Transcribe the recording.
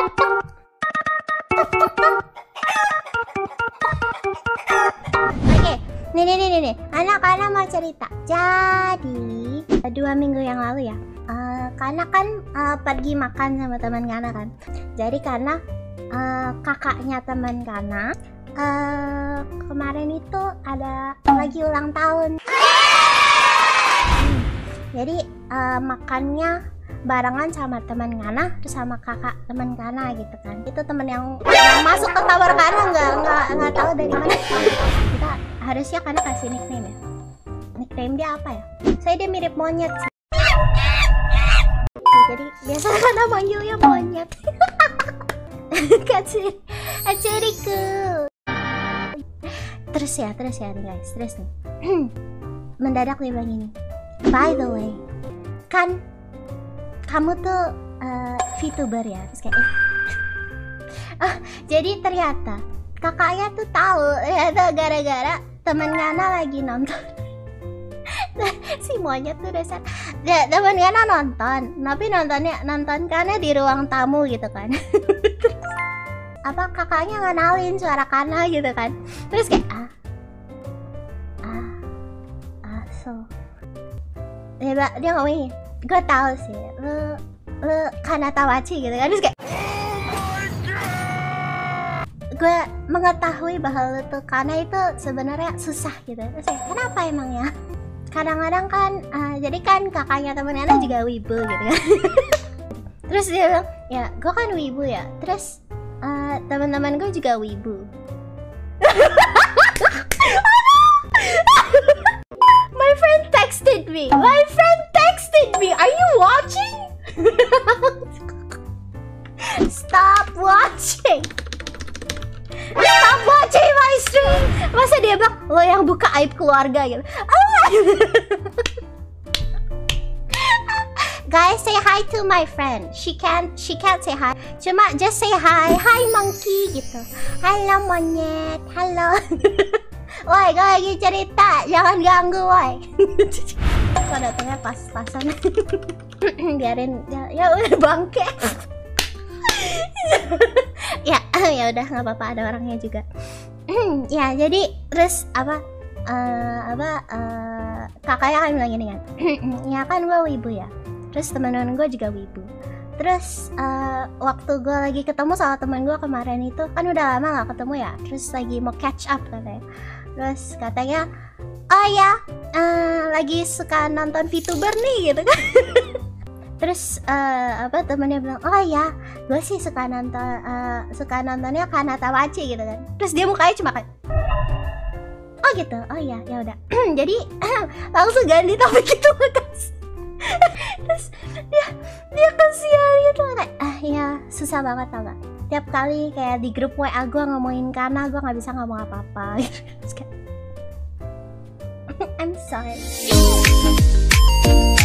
Oke, nih. Anak-anak mau cerita. Jadi 2 minggu yang lalu ya, Kana kan pergi makan sama teman Kana kan. Jadi Kana kakaknya teman Kana kemarin itu ada lagi ulang tahun. Jadi makannya barengan sama teman Kana, terus sama kakak teman Kana gitu kan. Itu temen yang masuk ke kamar Kana nggak tahu dari mana. Kita harusnya Kana kasih nickname ya. Nickname dia apa ya? Saya dia mirip monyet sih. Jadi biasa Kana panggilnya monyet. Kaciriku. Terus ya nih guys, terus nih. Mendadak dia bilang gini. By the way, kan kamu tuh VTuber ya? Terus kayak jadi ternyata kakaknya tuh tahu ya, gara-gara teman Kana lagi nonton. Si monyet tuh dasar ya, teman Kana nonton, tapi nonton Kana di ruang tamu gitu kan. Apa kakaknya ngenalin suara Kana gitu kan. Terus kayak so dia ngomongin, gue tahu sih lu Kana Tawachi gitu kan. Terus kayak gue mengetahui bahwa lu tuh Kana itu sebenarnya susah gitu. Terus kayak, kenapa emangnya? Kadang-kadang kan jadi kan kakaknya temen Kana juga wibu gitu kan. Terus dia bilang, ya gue kan wibu ya, terus teman-teman gue juga wibu. My friend texted me. Are you watching? Stop watching my stream. Masa dia bilang lo yang buka aib keluarga gitu. Guys, say hi to my friend. She can't say hi. Cuma just say hi. Hi monkey gitu. Halo monyet. Halo. Woi, gue lagi cerita. Jangan ganggu, woi. Kok datangnya pas-pasan. Biarin ya udah bangke. Ya udah nggak apa-apa, ada orangnya juga. Ya jadi terus kakaknya kan bilang gini kan. Ya kan gue wibu ya. Terus teman-teman gue juga wibu. Terus waktu gue lagi ketemu sama teman gue kemarin itu kan udah lama nggak ketemu ya. Terus lagi mau catch up katanya. Terus katanya, oh ya lagi suka nonton VTuber nih gitu kan. Terus temennya bilang, oh ya gue sih suka nontonnya Kana Tawachi gitu kan. Terus dia mukanya cuma kayak, oh gitu, oh ya udah. Jadi langsung ganti topik itu guys. Terus dia kasihan gitu kayak, ya susah banget tau gak. Tiap kali kayak di grup WA gue ngomongin Kana, gue nggak bisa ngomong apa-apa. I'm sorry.